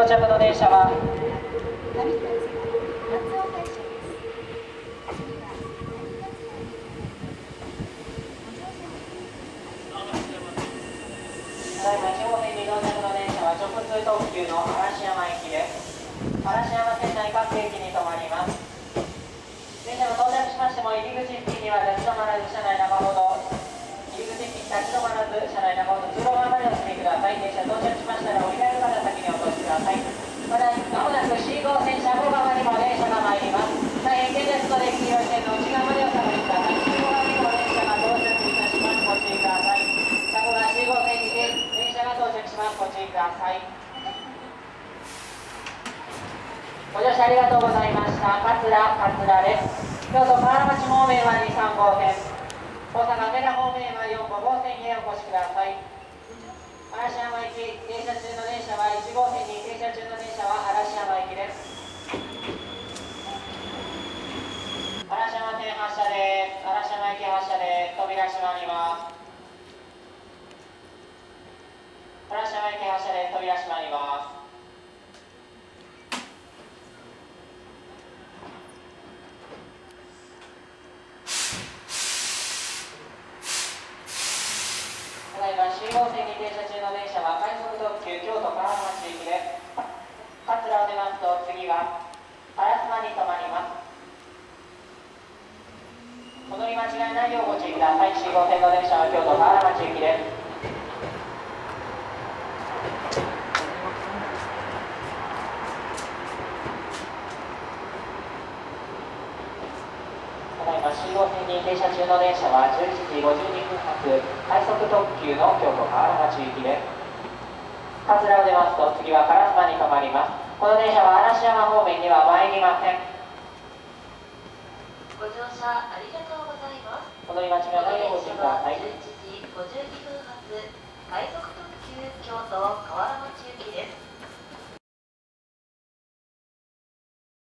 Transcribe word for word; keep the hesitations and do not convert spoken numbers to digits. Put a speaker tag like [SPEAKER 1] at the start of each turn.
[SPEAKER 1] 到着の電車はただいまいち号線に到着の電車は直通特急の嵐山駅です。嵐山線内各駅に停まります。電車が到着しましても入り口付近には立ち止まらず車内中ほど入り口付近立ち止まらず車内中ほど通路側までお進みください。電車到着しましたら降りられる方先にお通しください。またまもなく シー号線車庫側にも電車が参ります。大変危険ですので黄色い線の内側までお下がりください。シー号側にも電車が到着いたします。ご注意ください。車庫が シー号線にて電車が到着します。ご注意ください。ご乗車ありがとうございました。桂桂です。京都河原町方面はに、さん号線、大阪梅田方面はよん、ご号線へお越しください。嵐山行き停車中の電車はいち号線に停車中の電車は嵐山行きです。嵐山線発車です。嵐山行き発車です。扉閉まります。嵐山行き発車です。扉閉まります。ただいま シー号線に停車中の電車は快速特急京都河原町行きです。桂を出ますと次は烏丸に停まります。お乗り間違いないようご注意ください。 シー号線の電車は京都河原町行きです。ただいま シー号線に停車中の電車はじゅういちじごじゅうにふん発快速特急の京都河原町行きです。桂を出ますと次は烏丸に停まります。この電車は嵐山方面には参りません。
[SPEAKER 2] ご乗車ありがとうございます。
[SPEAKER 1] お乗り間違いないようご注意ください。
[SPEAKER 2] じゅういちじごじゅうにふん発快速特急京都河原町行きです。